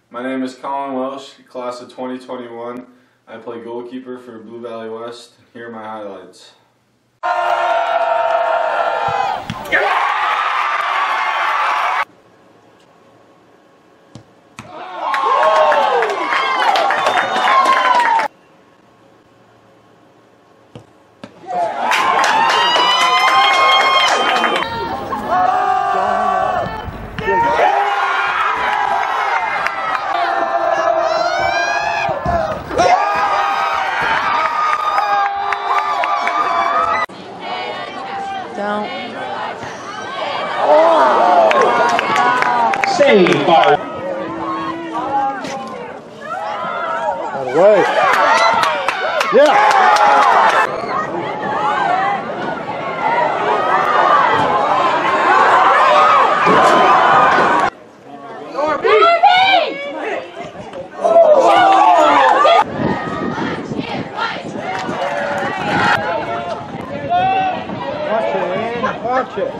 My name is Colin Welsh, class of 2021. I play goalkeeper for Blue Valley West. Here are my highlights. Saved by out of the way. Yeah. Watch it.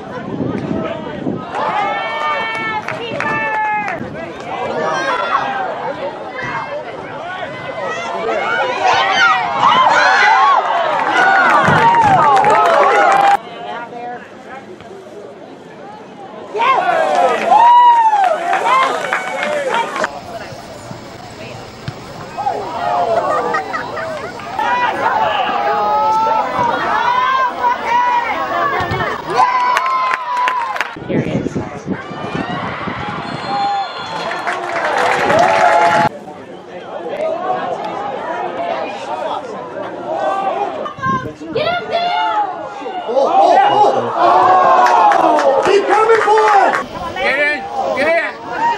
Keep coming forward! Get in! Get in!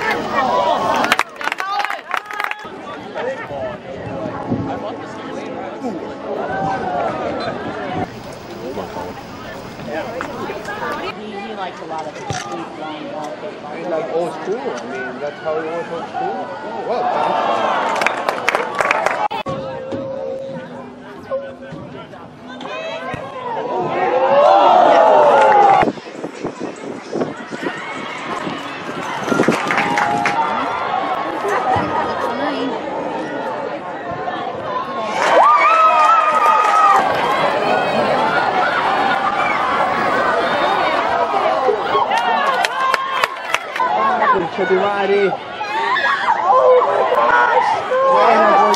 He likes a lot of the street long wallpaper. He's like old school. I mean, that's how he was old school. Oh, well, should be ready. Oh my gosh!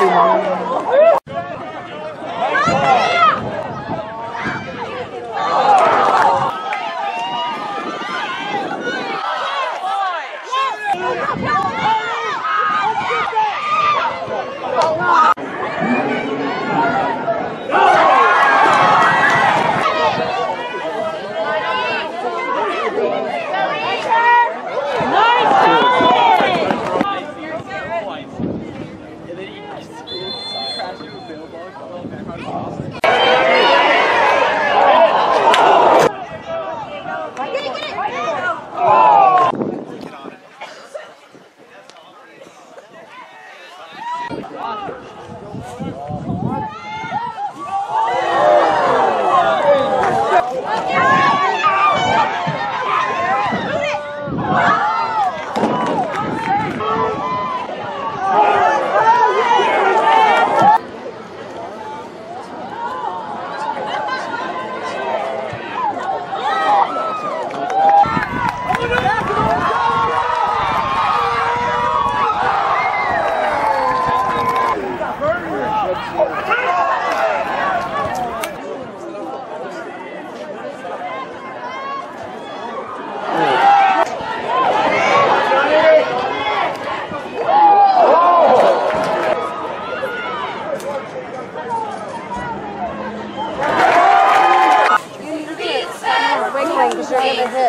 Because you're going to hit.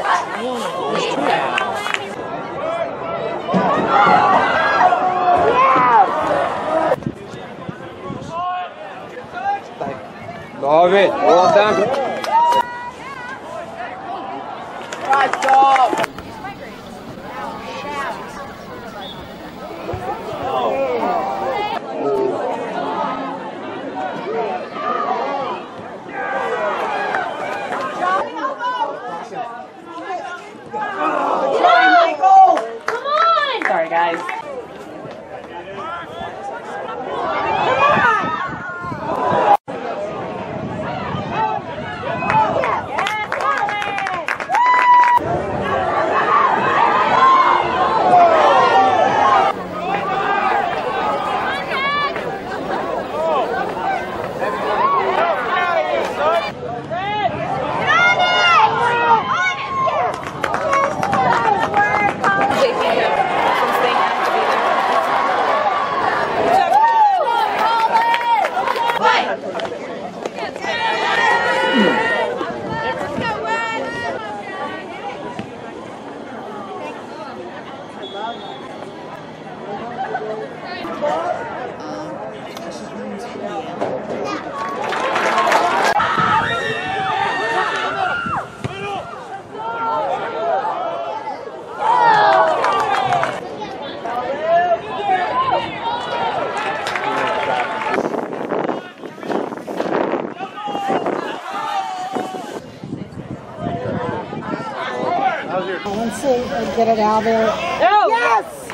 Love it. Well done. Right, stop. Sorry, guys. Let's see, get it out there. No. Yes!